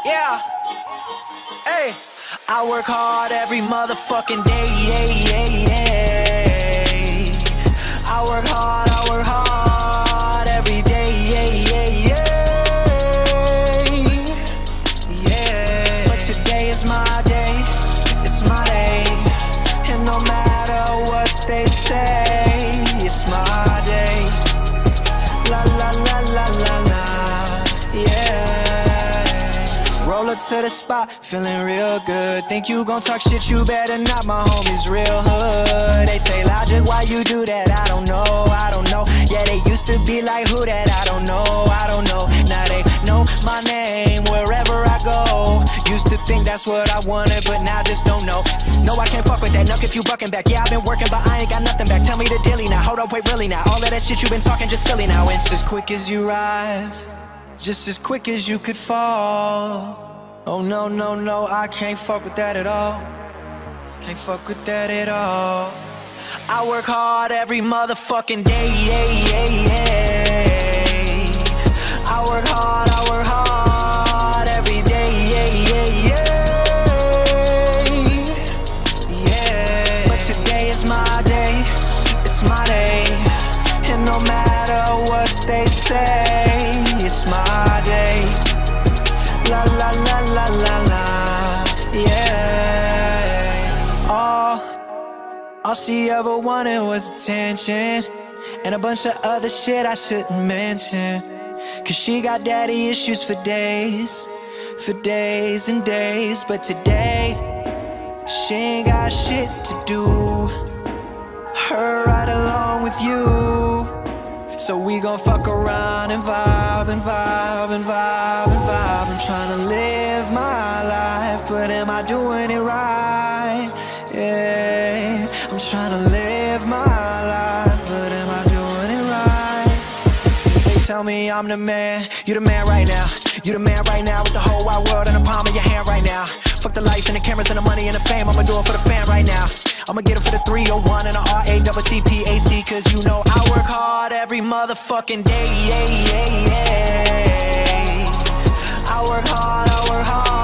Yeah. Hey. I work hard every motherfucking day. I work hard every day. Yeah. But today is my day. It's my day. And no matter what they say, it's my day. La la la la la la. Yeah. Roll up to the spot, feeling real good. Think you gon' talk shit, you better not, my homies real hood. They say, Logic, why you do that? I don't know. Yeah, they used to be like, who that? I don't know. Now they know my name wherever I go. Used to think that's what I wanted, but now just don't know. No, I can't fuck with that, nuck if you bucking back. Yeah, I've been working, but I ain't got nothing back. Tell me the dilly now, hold up, wait, really now. All of that shit you been talking just silly now. It's as quick as you rise, just as quick as you could fall. Oh no, I can't fuck with that at all. Can't fuck with that at all. I work hard every motherfucking day. I work hard every day. Yeah. But today is my day. It's my day. And no matter what they say, it's my day. La la la la la la, yeah. All she ever wanted was attention, and a bunch of other shit I shouldn't mention. Cause she got daddy issues for days and days. But today, she ain't got shit to do. Her right along with you. So we gon' fuck around and vibe. I'm tryna live my life, but am I doing it right? Yeah, I'm tryna live my life, but am I doing it right? They tell me I'm the man, you the man right now. You the man right now with the whole wide world in the palm of your hand right now. Fuck the lights and the cameras and the money and the fame, I'ma do it for the fan right now. I'ma get it for the 301 and the RATTPAC. Cause you know I work hard every motherfucking day. I work hard